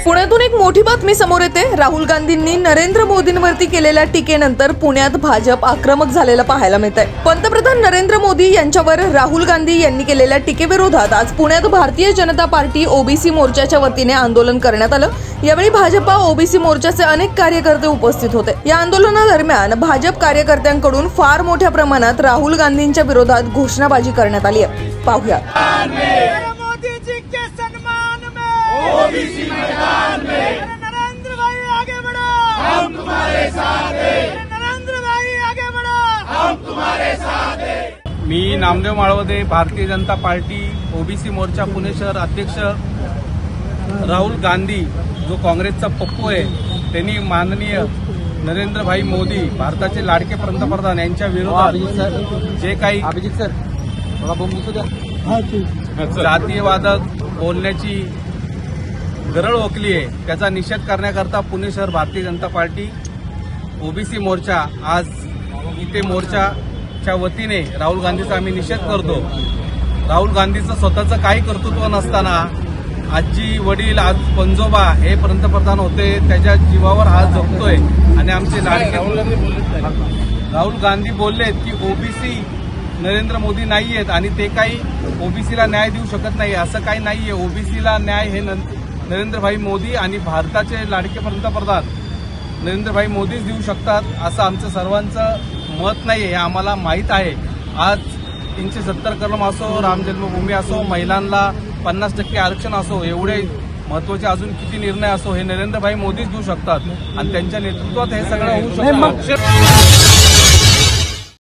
पुण्यातून एक मोठी बातमी समोर येते। राहुल गांधींनी नरेंद्र मोदींवरती केलेल्या टीकेनंतर पुण्यात भाजप आक्रमक झालेलं पाहायला मिळतंय। पंतप्रधान नरेंद्र मोदी यांच्यावर राहुल गांधी यांनी केलेल्या टीकेविरोधात आज पुण्यात भारतीय जनता पार्टी ओबीसी मोर्चाच्या वतीने आंदोलन करण्यात आलं। यावेळी भाजपा ओबीसी मोर्चाचे अनेक कार्यकर्ते उपस्थित होते। या आंदोलनादरम्यान भाजप कार्यकर्त्यांकडून फार मोठ्या प्रमाणात राहुल गांधींच्या विरोधात घोषणाबाजी करण्यात आली आहे। पाहूया। ओबीसी मैदान में नरेंद्र भाई आगे बढ़ो, हम तुम्हारे साथ हैं। नरेंद्र भाई आगे बढ़ो, हम तुम्हारे साथ हैं। मी नामदेव माळवदे, भारतीय जनता पार्टी ओबीसी मोर्चा पुणे शहर अध्यक्ष। राहुल गांधी जो काँग्रेसचा पप्पू आहे, त्यांनी माननीय नरेंद्र भाई मोदी भारताचे लाडके पंतप्रधान यांच्या विरोधात जे काही जातीयवादक बोलण्याची गरळ ओकली आहे, त्याचा निषेध करण्याकरता पुणे शहर भारतीय जनता पार्टी ओबीसी मोर्चा आज इथे मोर्चाच्या वतीने राहुल गांधीचा आम्ही निषेध करतो। राहुल गांधीचं स्वतःचं काही कर्तृत्व नसताना आजी वडील आज पंजोबा हे पंतप्रधान होते, त्याच्या जीवावर हात जपतोय आणि आमचे लाडके राहुल गांधी बोललेत की ओबीसी नरेंद्र मोदी नाही आहेत आणि ते काही ओबीसीला न्याय देऊ शकत नाही, असं काही नाहीये। ओबीसीला न्याय हे नरेंद्र भाई मोदी आणि भारताचे लाडके पंतप्रधान नरेंद्र भाई मोदीच देऊ शकतात, असं आमचं सर्वांचं मत नाही, हे आम्हाला माहीत आहे। आज 370 कलम असो, राम जन्मभूमी असो, महिलांना 50% आरक्षण असो, एवढे महत्वाचे अजून किती निर्णय असो, हे नरेंद्र भाई मोदीच देऊ शकतात आणि त्यांच्या नेतृत्वात हे सगळं होऊ शकतं।